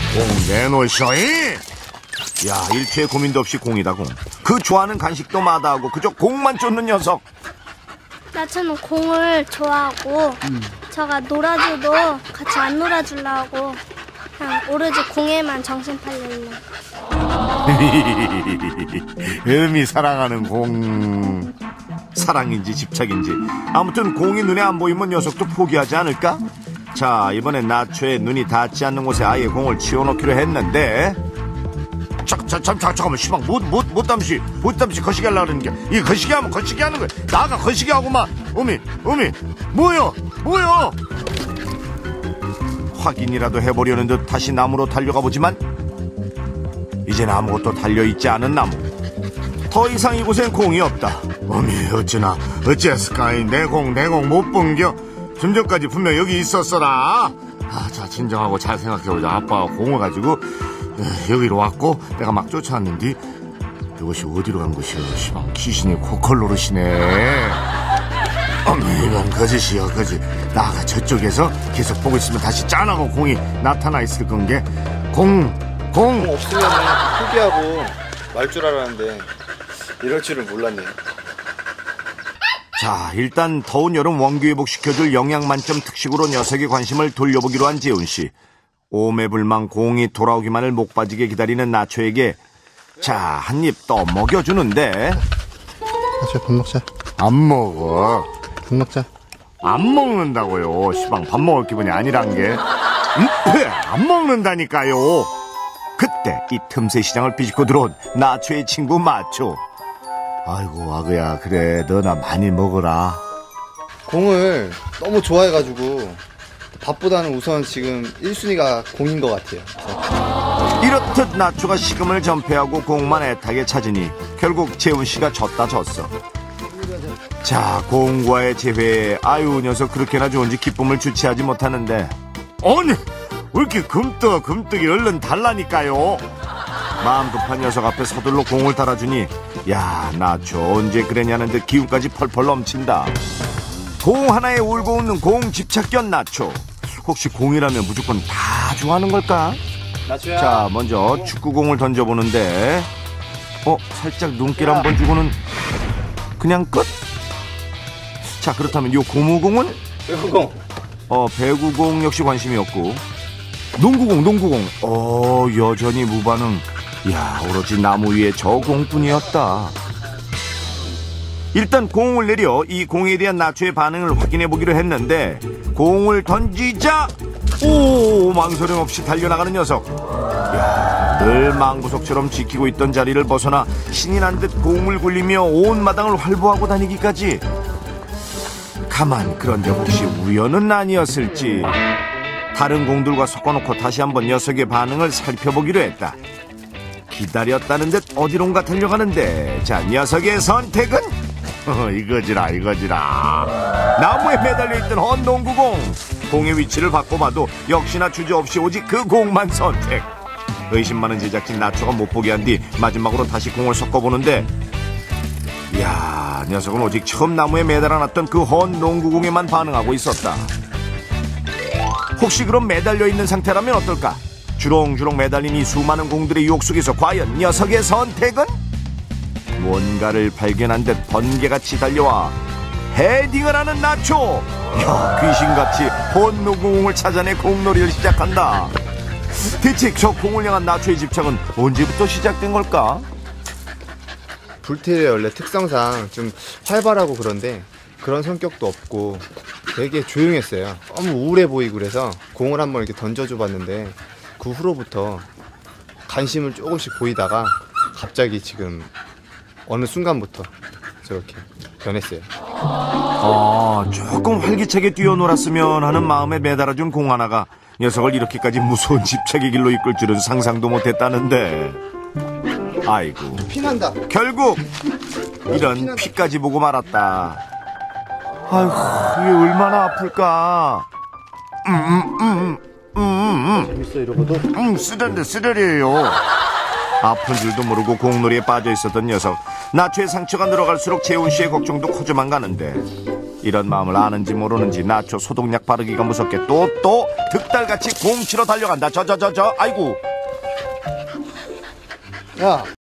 공 내놓으셔이. 야, 일체의 고민도 없이 공이다 공. 그 좋아하는 간식도 마다하고 그저 공만 쫓는 녀석. 나처럼 공을 좋아하고 저가 놀아줘도 같이 안 놀아주려고 그냥 오로지 공에만 정신 팔려있는. 음이 사랑하는 공. 사랑인지 집착인지 아무튼 공이 눈에 안 보이면 녀석도 포기하지 않을까? 자, 이번엔 나초의 눈이 닿지 않는 곳에 아예 공을 치워놓기로 했는데 잠깐만 시방 못 담시 거시기 하려고 그러는 게 이 거시기 하면 거시기 하는 거야. 나가 거시기 하고만. 어미 뭐여 확인이라도 해보려는 듯 다시 나무로 달려가 보지만 이젠 아무것도 달려있지 않은 나무. 더 이상 이곳엔 공이 없다. 어미 어찌했을까? 내 공 못 본겨? 좀 전까지 분명 여기 있었어라. 자, 진정하고 잘 생각해보자. 아빠가 공을 가지고 여기로 왔고 내가 막 쫓아왔는데 이것이 어디로 간 것이오? 시방 귀신이 코컬 노릇이네. 어미, 이건 거짓이여 거짓. 나가 저쪽에서 계속 보고 있으면 다시 짠하고 공이 나타나 있을 건게. 공 없으면 포기하고 말 줄 알았는데 이럴 줄은 몰랐네요. 자, 일단 더운 여름 원기회복시켜줄 영양만점 특식으로 녀석의 관심을 돌려보기로 한 재훈씨. 오매불망 공이 돌아오기만을 목 빠지게 기다리는 나초에게 자, 한 입 떠먹여주는데. 나초야, 밥 먹자. 안 먹어. 밥 먹자. 안 먹는다고요. 시방 밥 먹을 기분이 아니란 게. 안 먹는다니까요. 그때 이 틈새 시장을 비집고 들어온 나초의 친구 마초. 아이고 아그야, 그래 너나 많이 먹어라. 공을 너무 좋아해가지고 밥보다는 우선 지금 1순위가 공인 것 같아요. 이렇듯 나초가 식음을 전폐하고 공만 애타게 찾으니 결국 재훈씨가 졌어. 자, 공과의 재회에 아유 녀석 그렇게나 좋은지 기쁨을 주체하지 못하는데 아니 왜 이렇게 금떡이 얼른 달라니까요. 마음 급한 녀석 앞에 서둘러 공을 달아주니 야, 나초 언제 그랬냐는 듯 기운까지 펄펄 넘친다. 공 하나에 울고 웃는 공 집착견 나초. 혹시 공이라면 무조건 다 좋아하는 걸까? 나초야. 자, 먼저 축구공을 던져보는데 살짝 눈길 한번 주고는 그냥 끝? 자, 그렇다면 요 고무공은? 배구공. 배구공 역시 관심이었고 농구공 여전히 무반응. 야, 오로지 나무 위에 저 공뿐이었다. 일단 공을 내려 이 공에 대한 나초의 반응을 확인해보기로 했는데 공을 던지자 망설임 없이 달려나가는 녀석. 야, 늘 망구석처럼 지키고 있던 자리를 벗어나 신이 난 듯 공을 굴리며 온 마당을 활보하고 다니기까지. 가만, 그런데 혹시 우연은 아니었을지. 다른 공들과 섞어놓고 다시 한번 녀석의 반응을 살펴보기로 했다. 기다렸다는 듯 어디론가 달려가는데 자, 녀석의 선택은? 이거지라. 나무에 매달려있던 헌농구공. 공의 위치를 바꿔봐도 역시나 주저없이 오직 그 공만 선택. 의심 많은 제작진 나초가 못 보게 한 뒤 마지막으로 다시 공을 섞어보는데 이야, 녀석은 오직 처음 나무에 매달아놨던 그 헌농구공에만 반응하고 있었다. 혹시 그럼 매달려있는 상태라면 어떨까? 주렁주렁 매달린 이 수많은 공들의 유혹 속에서 과연 녀석의 선택은? 뭔가를 발견한 듯 번개같이 달려와 헤딩을 하는 나초. 야, 귀신같이 헌농구공을 찾아내 공놀이를 시작한다. 대체 저 공을 향한 나초의 집착은 언제부터 시작된 걸까? 불태의 원래 특성상 좀 활발하고 그런데 그런 성격도 없고 되게 조용했어요. 너무 우울해 보이고 그래서 공을 한번 이렇게 던져줘 봤는데 그 후로부터 관심을 조금씩 보이다가 갑자기 지금 어느 순간부터 저렇게 변했어요. 조금 활기차게 뛰어놀았으면 하는 마음에 매달아준 공 하나가 녀석을 이렇게까지 무서운 집착의 길로 이끌 줄은 상상도 못했다는데. 아이고, 피난다. 결국 이런 피까지 보고 말았다. 아이고, 이게 얼마나 아플까. 재밌어 이러고도? 쓰러려요. 아픈 줄도 모르고 공놀이에 빠져 있었던 녀석. 나초의 상처가 늘어갈수록 재훈씨의 걱정도 커져만 가는데 이런 마음을 아는지 모르는지 나초 소독약 바르기가 무섭게 또 득달같이 공 치러 달려간다. 아이고. 야,